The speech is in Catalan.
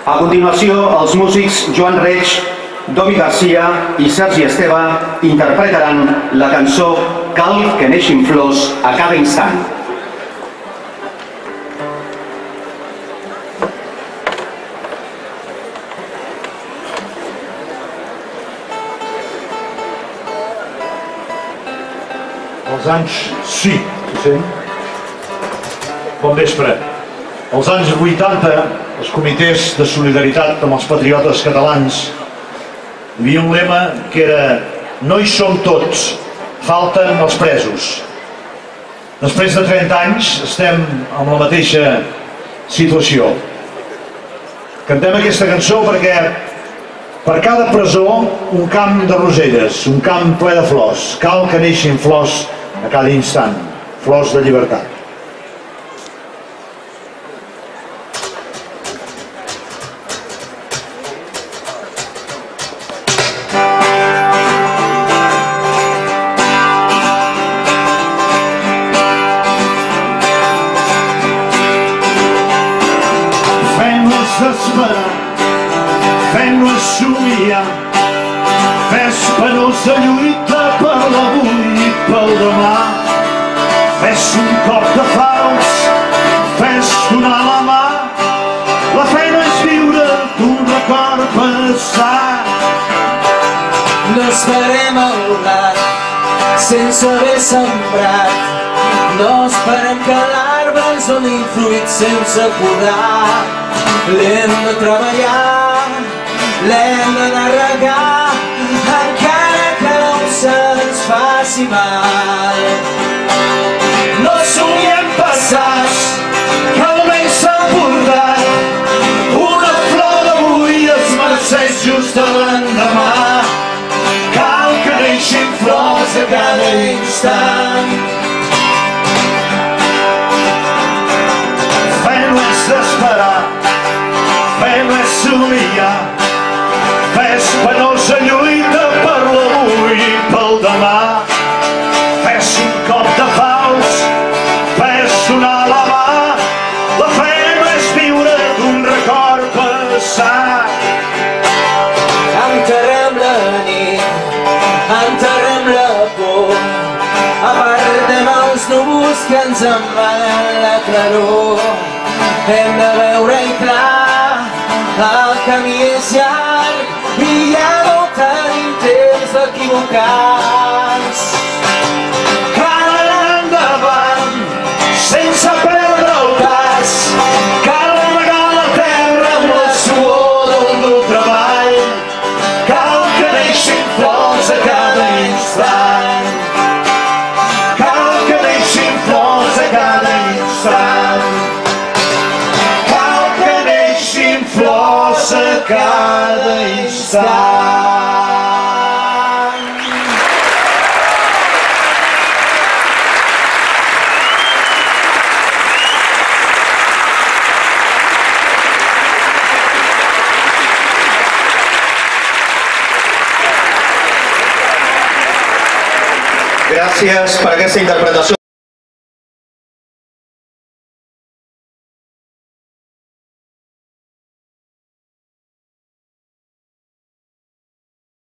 A continuació, els músics Joan Reig, Domi Garcia i Sergi Esteve interpretaran la cançó Cal que neixin flors a cada instant. Els anys... Sí, ho sent? Bon vespre. Als anys 80, els comitès de solidaritat amb els patriotes catalans hi havia un lema que era no hi som tots, falten els presos. Després de 30 anys estem en la mateixa situació. Cantem aquesta cançó perquè per cada presó un camp de roselles, un camp ple de flors. Cal que neixin flors a cada instant, flors de llibertat. Fem-nos somiar, fes penosa lluita per l'avui i pel demà. Fes un cop de fals, fes donar la mà. La feina és viure d'un record passat. No esperem el blat sense haver sembrat. No esperem que l'arbre ens doni fruit sense podar. L'hem de treballar, l'hem d'anar a regar, encara que no se'ns faci mal. No somiem passats, que almenys s'ha portat. Una flor d'avui es merceix just a l'endemà. Cal que neixin flors a cada instant. Fem-les d'esperar, fem-les somiar. Fes penosa lluita per l'avui i pel demà. Fes un cop de fals, fes donar la mà. La feina és viure d'un record passat. Enterrem la nit, enterrem la por, apartem els núvols que ens amaguen la claror. Hem de veure-hi clar, el camí és llarg i ja no tenim temps d'equivocar-nos. Cal anar endavant, sense perdre el pas. Cal regar la terra amb la suor del dur treball. Cal que neixin flors a cada instant. Cal que neixin flors a cada instant. Cal que neixin flors a cada instant. Gràcies per aquesta interpretació.